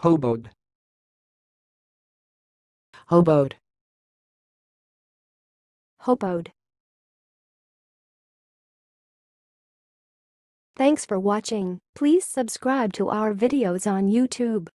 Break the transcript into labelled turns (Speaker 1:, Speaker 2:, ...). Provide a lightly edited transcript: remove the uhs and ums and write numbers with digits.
Speaker 1: hoboed,
Speaker 2: hoboed,
Speaker 3: hoboed. Thanks for watching. Please subscribe to our videos on YouTube.